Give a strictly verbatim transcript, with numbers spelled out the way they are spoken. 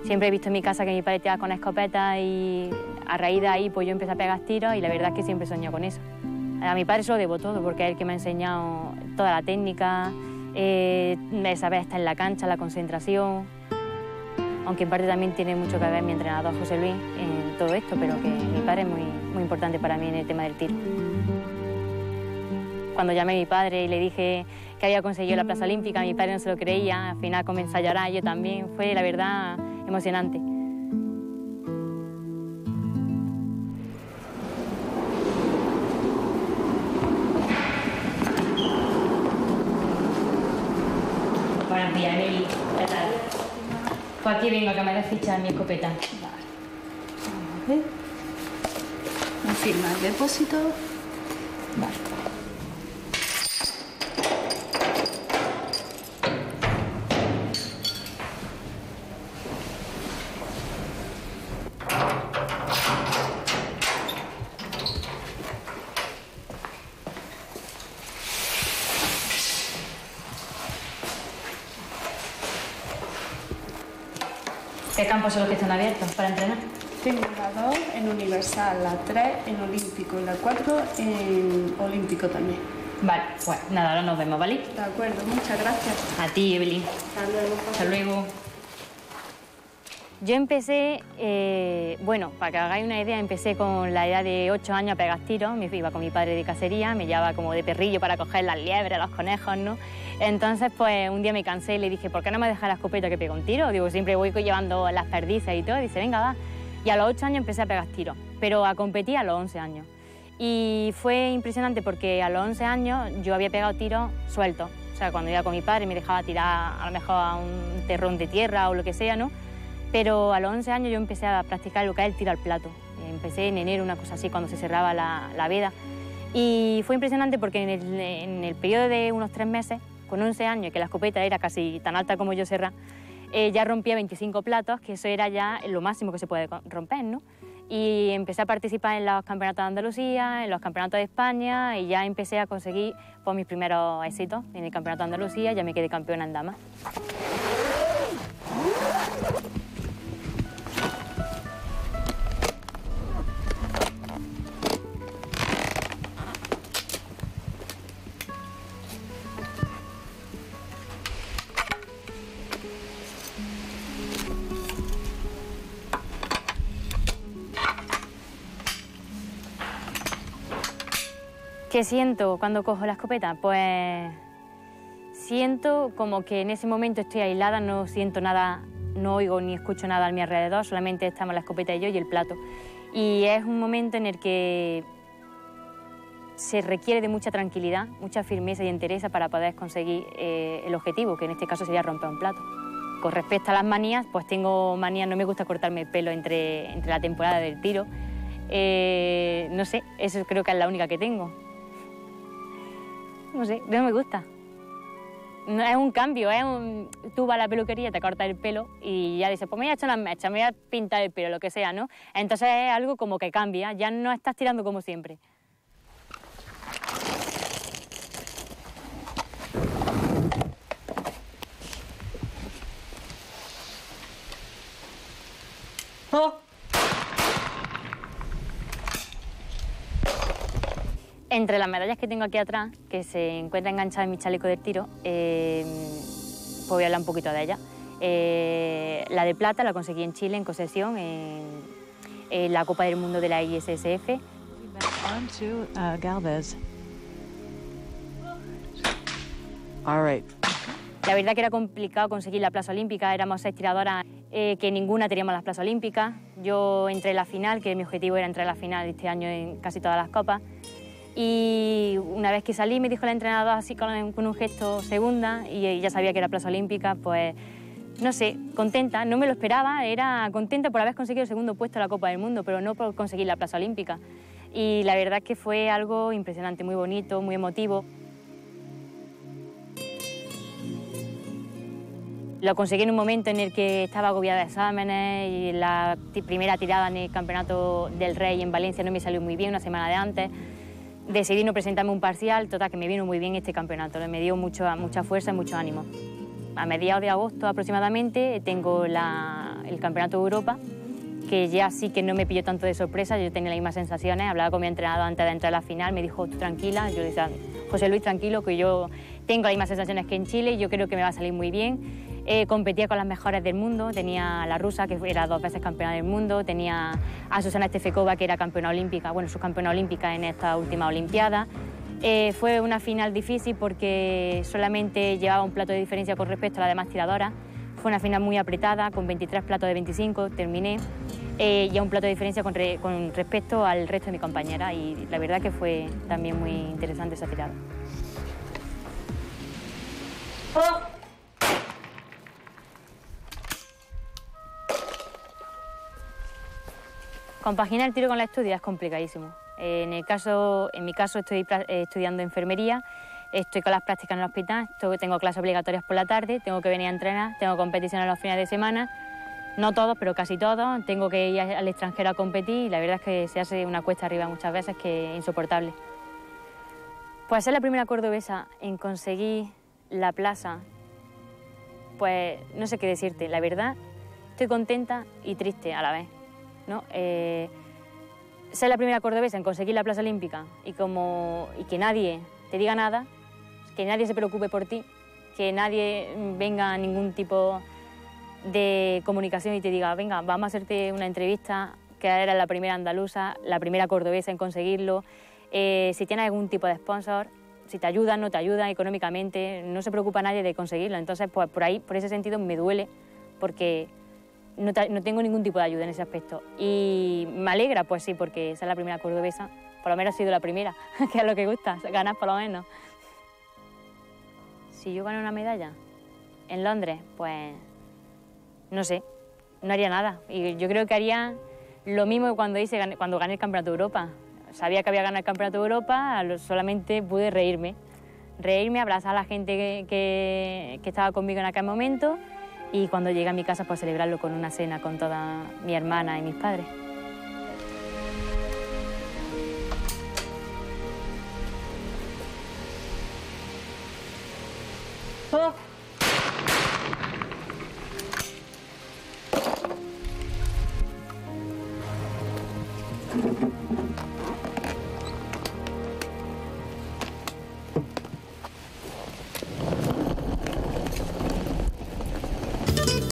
Siempre he visto en mi casa que mi padre tiraba con escopeta y a raíz de ahí pues yo empecé a pegar tiros y la verdad es que siempre he soñado con eso. A mi padre se lo debo todo porque es el que me ha enseñado toda la técnica, eh, de saber estar en la cancha, la concentración. Aunque en parte también tiene mucho que ver mi entrenador José Luis en todo esto, pero que mi padre es muy, muy importante para mí en el tema del tiro. Cuando llamé a mi padre y le dije que había conseguido la plaza olímpica, mi padre no se lo creía, al final comenzó a llorar, yo también, fue la verdad emocionante. Buenos días, Emily. ¿Qué tal? Pues aquí vengo a que me des ficha en mi escopeta. Vale. ¿Me firma el depósito? Vale. ¿Qué campos son los que están abiertos para entrenar? Tengo la dos en Universal, la tres en Olímpico y la cuatro en Olímpico también. Vale, pues nada, ahora nos vemos, ¿vale? De acuerdo, muchas gracias. A ti, Evelyn. Hasta luego. Hasta luego. Yo empecé, eh, bueno, para que hagáis una idea, empecé con la edad de ocho años a pegar tiros. Me iba con mi padre de cacería, me llevaba como de perrillo para coger las liebres, los conejos, ¿no? Entonces, pues un día me cansé y le dije, ¿por qué no me dejas la escopeta que pego un tiro? Digo, siempre voy llevando las perdices y todo. Dice, venga, va. Y a los ocho años empecé a pegar tiros, pero a competir a los once años. Y fue impresionante porque a los once años yo había pegado tiros sueltos. O sea, cuando iba con mi padre me dejaba tirar a lo mejor a un terrón de tierra o lo que sea, ¿no? Pero a los once años yo empecé a practicar lo que es el tiro al plato. Empecé en enero, una cosa así, cuando se cerraba la, la veda. Y fue impresionante porque en el, en el periodo de unos tres meses, con once años, que la escopeta era casi tan alta como yo serra, eh, ya rompía veinticinco platos, que eso era ya lo máximo que se puede romper, ¿no? Y empecé a participar en los campeonatos de Andalucía, en los campeonatos de España, y ya empecé a conseguir pues, mis primeros éxitos en el campeonato de Andalucía, ya me quedé campeona en damas. ¿Qué siento cuando cojo la escopeta? Pues siento como que en ese momento estoy aislada, no siento nada, no oigo ni escucho nada a mi alrededor, solamente estamos la escopeta y yo y el plato. Y es un momento en el que se requiere de mucha tranquilidad, mucha firmeza y entereza para poder conseguir eh, el objetivo, que en este caso sería romper un plato. Con respecto a las manías, pues tengo manías, no me gusta cortarme el pelo entre, entre la temporada del tiro. Eh, no sé, eso creo que es la única que tengo. No sé, no me gusta. No, es un cambio, es un... Tú vas a la peluquería, te cortas el pelo y ya dices, pues me voy a echar unas mechas, me voy a pintar el pelo, lo que sea, ¿no? Entonces es algo como que cambia, ya no estás tirando como siempre. ¡Oh! Entre las medallas que tengo aquí atrás, que se encuentran enganchadas en mi chaleco de tiro, eh, pues voy a hablar un poquito de ellas. Eh, la de plata la conseguí en Chile, en Concepción, en, en la Copa del Mundo de la I S S F. On to uh, Galvez. All right. La verdad que era complicado conseguir la plaza olímpica, éramos seis tiradoras, eh, que ninguna teníamos las plazas olímpicas. Yo entré en la final, que mi objetivo era entrar en la final este año en casi todas las copas. Y una vez que salí me dijo la entrenadora así con, con un gesto segunda y ya sabía que era plaza olímpica, pues no sé, contenta, no me lo esperaba, era contenta por haber conseguido el segundo puesto en la Copa del Mundo, pero no por conseguir la plaza olímpica. Y la verdad es que fue algo impresionante, muy bonito, muy emotivo. Lo conseguí en un momento en el que estaba agobiada de exámenes y la primera tirada en el Campeonato del Rey en Valencia no me salió muy bien, una semana de antes. Decidí no presentarme un parcial, total, que me vino muy bien este campeonato, me dio mucho, mucha fuerza y mucho ánimo. A mediados de agosto aproximadamente tengo la, el Campeonato de Europa, que ya sí que no me pilló tanto de sorpresa, yo tenía las mismas sensaciones, hablaba con mi entrenador antes de entrar a la final, me dijo, tú tranquila, yo le decía, José Luis, tranquilo, que yo tengo las mismas sensaciones que en Chile, yo creo que me va a salir muy bien. Eh, competía con las mejores del mundo, tenía a la rusa, que era dos veces campeona del mundo, tenía a Susana Stefekova, que era campeona olímpica, bueno, subcampeona olímpica en esta última Olimpiada. Eh, fue una final difícil porque solamente llevaba un plato de diferencia con respecto a las demás tiradoras. Fue una final muy apretada, con veintitrés platos de veinticinco, terminé, eh, y a un plato de diferencia con, re, con respecto al resto de mi compañera, y la verdad que fue también muy interesante esa tirada. ¡Oh! Compaginar el tiro con la estudia es complicadísimo. Eh, en, el caso, en mi caso estoy eh, estudiando enfermería, estoy con las prácticas en el hospital, estoy, tengo clases obligatorias por la tarde, tengo que venir a entrenar, tengo competiciones los fines de semana, no todos, pero casi todos, tengo que ir al extranjero a competir y la verdad es que se hace una cuesta arriba muchas veces que es insoportable. Pues ser la primera cordobesa en conseguir la plaza, pues no sé qué decirte, la verdad estoy contenta y triste a la vez, ¿no? Eh, ser la primera cordobesa en conseguir la plaza olímpica y, como, y que nadie te diga nada, que nadie se preocupe por ti, que nadie venga a ningún tipo de comunicación y te diga, venga, vamos a hacerte una entrevista, que eres la primera andaluza, la primera cordobesa en conseguirlo, eh, si tienes algún tipo de sponsor, si te ayudan, no te ayudan económicamente, no se preocupa nadie de conseguirlo. Entonces, pues por ahí, por ese sentido, me duele, porque no, no tengo ningún tipo de ayuda en ese aspecto. Y me alegra, pues sí, porque ser la primera cordobesa, por lo menos he sido la primera, que es lo que gusta, ganar por lo menos. Si yo gano una medalla en Londres, pues no sé, no haría nada. Y yo creo que haría lo mismo que cuando, hice, cuando gané el Campeonato de Europa. Sabía que había ganado el Campeonato de Europa, solamente pude reírme. Reírme, abrazar a la gente que, que, que estaba conmigo en aquel momento y cuando llegué a mi casa, pues celebrarlo con una cena con toda mi hermana y mis padres. ¡Oh!